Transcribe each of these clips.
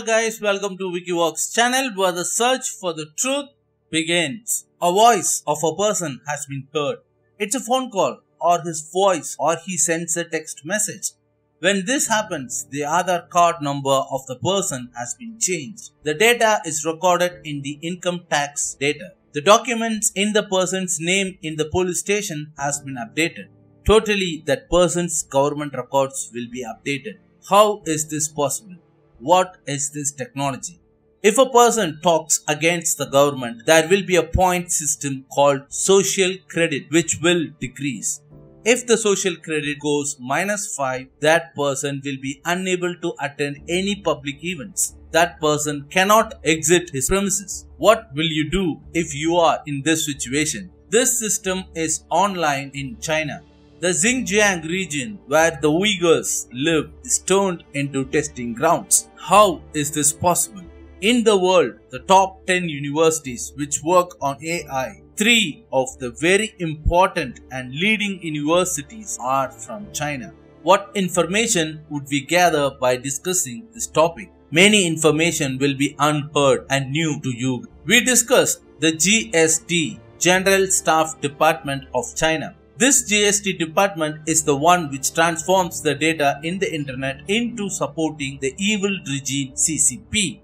guys, welcome to WIKI VOX channel where the search for the truth begins. A voice of a person has been heard. It's a phone call or his voice or he sends a text message. When this happens, the Aadhaar card number of the person has been changed. The data is recorded in the income tax data. The documents in the person's name in the police station has been updated. Totally, that person's government records will be updated. How is this possible? What is this technology? If a person talks against the government, there will be a point system called social credit which will decrease. If the social credit goes -5, that person will be unable to attend any public events. That person cannot exit his premises. What will you do if you are in this situation? This system is online in China. The Xinjiang region where the Uyghurs live is turned into testing grounds. How is this possible? In the world, the top 10 universities which work on AI, 3 of the very important and leading universities are from China. What information would we gather by discussing this topic? Many information will be unheard and new to you. We discussed the GST, General Staff Department of China. This GST department is the one which transforms the data in the internet into supporting the evil regime CCP.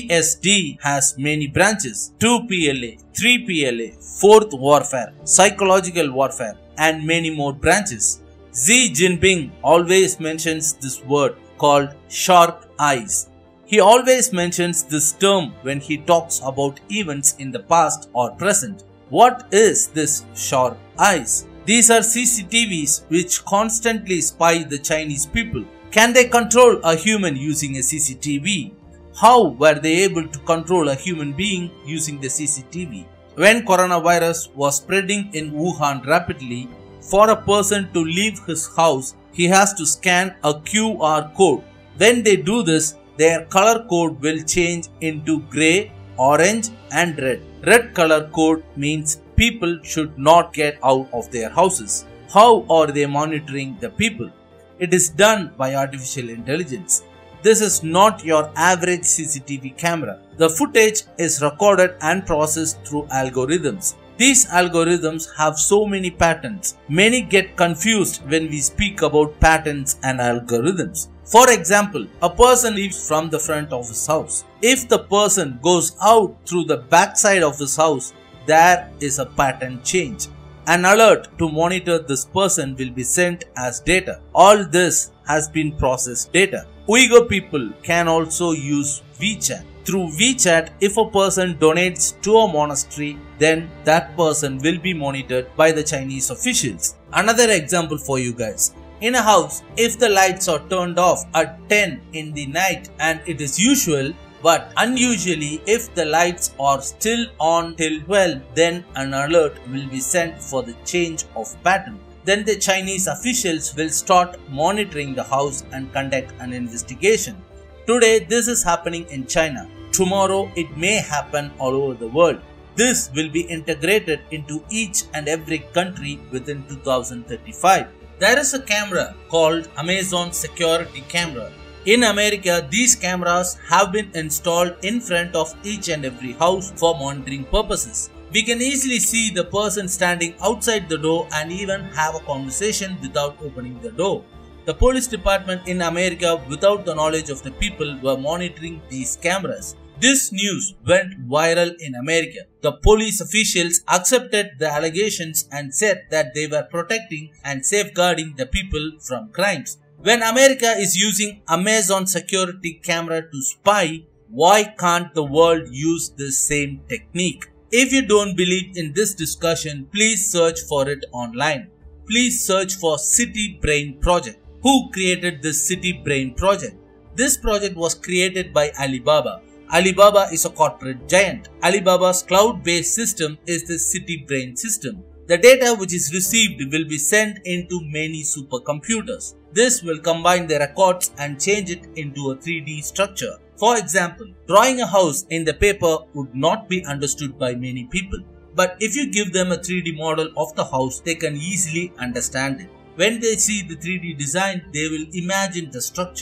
GST has many branches: 2 PLA, 3 PLA, 4th warfare, psychological warfare, and many more branches. Xi Jinping always mentions this word called sharp eyes. He always mentions this term when he talks about events in the past or present. What is this sharp eyes? These are CCTVs which constantly spy the Chinese people. Can they control a human using a CCTV? How were they able to control a human being using the CCTV? When coronavirus was spreading in Wuhan rapidly, for a person to leave his house, he has to scan a QR code. When they do this, their color code will change into grey, orange and red. Red color code means people should not get out of their houses. How are they monitoring the people? It is done by artificial intelligence. This is not your average CCTV camera. The footage is recorded and processed through algorithms. These algorithms have so many patterns. Many get confused when we speak about patterns and algorithms. For example, a person leaves from the front of his house. If the person goes out through the back side of his house, there is a pattern change. An alert to monitor this person will be sent as data. All this has been processed data. Uyghur people can also use WeChat. Through WeChat, if a person donates to a monastery, then that person will be monitored by the Chinese officials. Another example for you guys. In a house, if the lights are turned off at 10 in the night and it is usual, but unusually if the lights are still on till 12, then an alert will be sent for the change of pattern. Then the Chinese officials will start monitoring the house and conduct an investigation. Today this is happening in China. Tomorrow it may happen all over the world. This will be integrated into each and every country within 2035. There is a camera called Amazon Security Camera. In America, these cameras have been installed in front of each and every house for monitoring purposes. We can easily see the person standing outside the door and even have a conversation without opening the door. The police department in America, without the knowledge of the people, were monitoring these cameras. This news went viral in America. The police officials accepted the allegations and said that they were protecting and safeguarding the people from crimes. When America is using Amazon security camera to spy, why can't the world use this same technique? If you don't believe in this discussion, please search for it online. Please search for City Brain Project. Who created this City Brain Project? This project was created by Alibaba. Alibaba is a corporate giant. Alibaba's cloud-based system is the City Brain system. The data which is received will be sent into many supercomputers. This will combine the records and change it into a 3D structure. For example, drawing a house in the paper would not be understood by many people. But if you give them a 3D model of the house, they can easily understand it. When they see the 3D design, they will imagine the structure.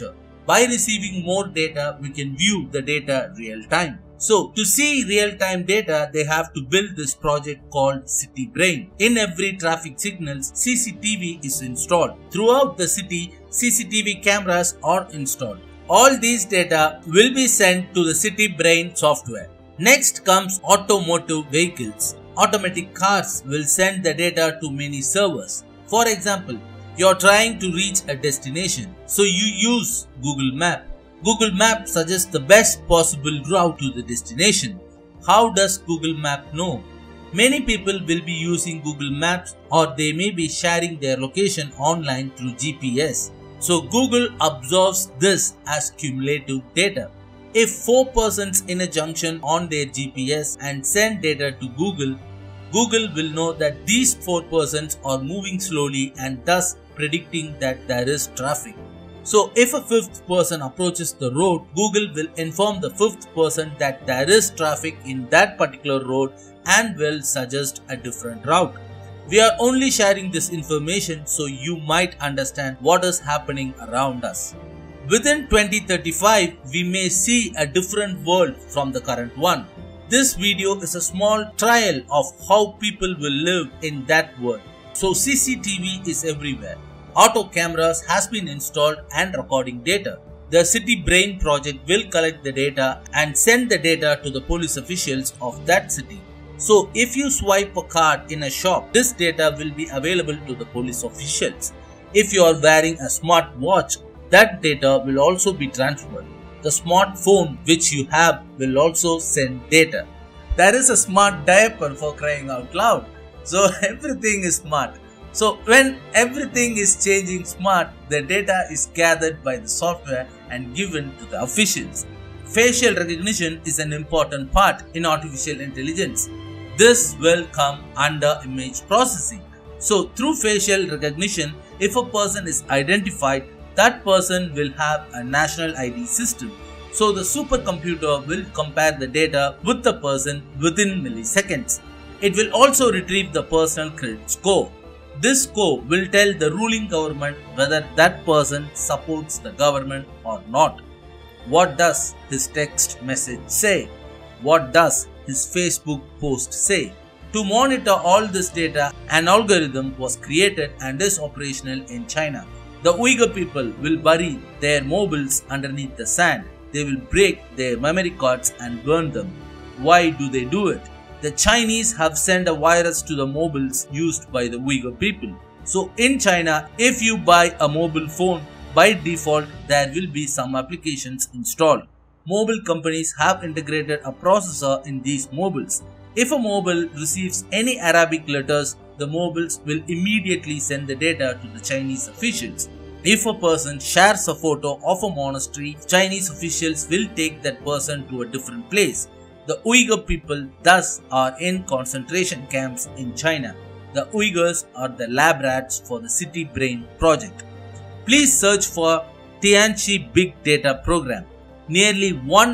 By receiving more data, we can view the data real time. So, to see real-time data, they have to build this project called City Brain. In every traffic signals, CCTV is installed. Throughout the city, CCTV cameras are installed. All these data will be sent to the City Brain software. Next comes automotive vehicles. Automatic cars will send the data to many servers. For example, you are trying to reach a destination, so you use Google Maps. Google Maps suggests the best possible route to the destination. How does Google Maps know? Many people will be using Google Maps, or they may be sharing their location online through GPS. So Google absorbs this as cumulative data. If 4 persons in a junction on their GPS and send data to Google, Google will know that these 4 persons are moving slowly and thus predicting that there is traffic. So if a 5th person approaches the road, Google will inform the 5th person that there is traffic in that particular road and will suggest a different route. We are only sharing this information so you might understand what is happening around us. Within 2035, we may see a different world from the current one. This video is a small trial of how people will live in that world. So CCTV is everywhere. Auto cameras has been installed and recording data. The City Brain project will collect the data and send the data to the police officials of that city. So if you swipe a card in a shop, this data will be available to the police officials. If you are wearing a smart watch, that data will also be transferred. The smartphone which you have will also send data. There is a smart diaper, for crying out loud. So everything is smart. So when everything is changing smart, the data is gathered by the software and given to the officials. Facial recognition is an important part in artificial intelligence. This will come under image processing. So through facial recognition, if a person is identified, that person will have a national ID system. So the supercomputer will compare the data with the person within milliseconds. It will also retrieve the personal credit score. This score will tell the ruling government whether that person supports the government or not. What does his text message say? What does his Facebook post say? To monitor all this data, an algorithm was created and is operational in China. The Uyghur people will bury their mobiles underneath the sand. They will break their memory cards and burn them. Why do they do it? The Chinese have sent a virus to the mobiles used by the Uyghur people. So in China, if you buy a mobile phone, by default there will be some applications installed. Mobile companies have integrated a processor in these mobiles. If a mobile receives any Arabic letters, the mobiles will immediately send the data to the Chinese officials. If a person shares a photo of a monastery, Chinese officials will take that person to a different place. The Uyghur people thus are in concentration camps in China. The Uyghurs are the lab rats for the City Brain project. Please search for Tianqi Big Data Program. Nearly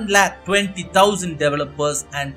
1,20,000 developers and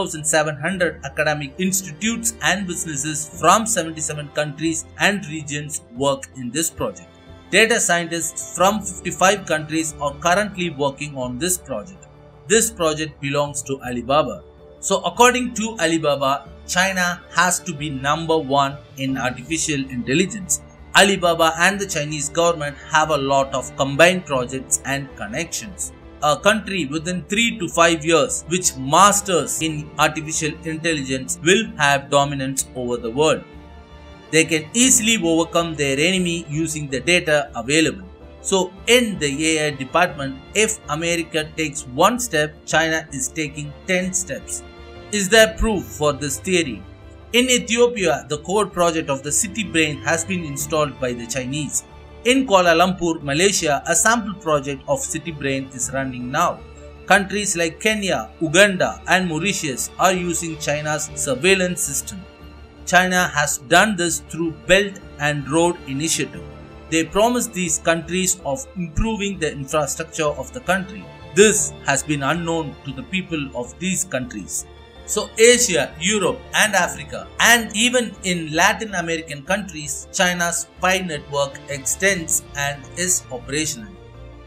2,700 academic institutes and businesses from 77 countries and regions work in this project. Data scientists from 55 countries are currently working on this project. This project belongs to Alibaba. So according to Alibaba, China has to be number 1 in artificial intelligence. Alibaba and the Chinese government have a lot of combined projects and connections. A country within 3 to 5 years which masters in artificial intelligence will have dominance over the world. They can easily overcome their enemy using the data available. So in the AI department, if America takes 1 step, China is taking 10 steps. Is there proof for this theory? In Ethiopia, the core project of the City Brain has been installed by the Chinese. In Kuala Lumpur, Malaysia, a sample project of City Brain is running now. Countries like Kenya, Uganda and Mauritius are using China's surveillance system. China has done this through Belt and Road Initiative. They promised these countries of improving the infrastructure of the country. This has been unknown to the people of these countries. So Asia, Europe and Africa and even in Latin American countries, China's spy network extends and is operational.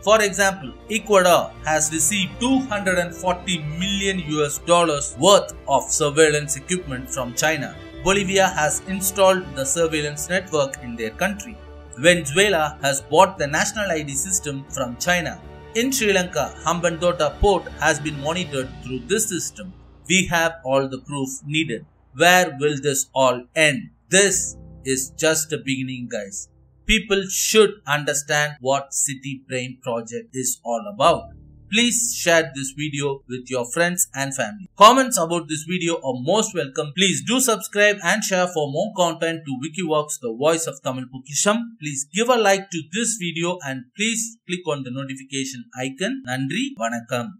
For example, Ecuador has received $240 million worth of surveillance equipment from China. Bolivia has installed the surveillance network in their country. Venezuela has bought the national ID system from China. In Sri Lanka, Hambantota port has been monitored through this system. We have all the proof needed. Where will this all end? This is just the beginning, guys. People should understand what City Brain project is all about. Please share this video with your friends and family. Comments about this video are most welcome. Please do subscribe and share for more content to WIKI VOX, the voice of Tamil Pokkisham. Please give a like to this video and please click on the notification icon. Nandri, Vanakkam.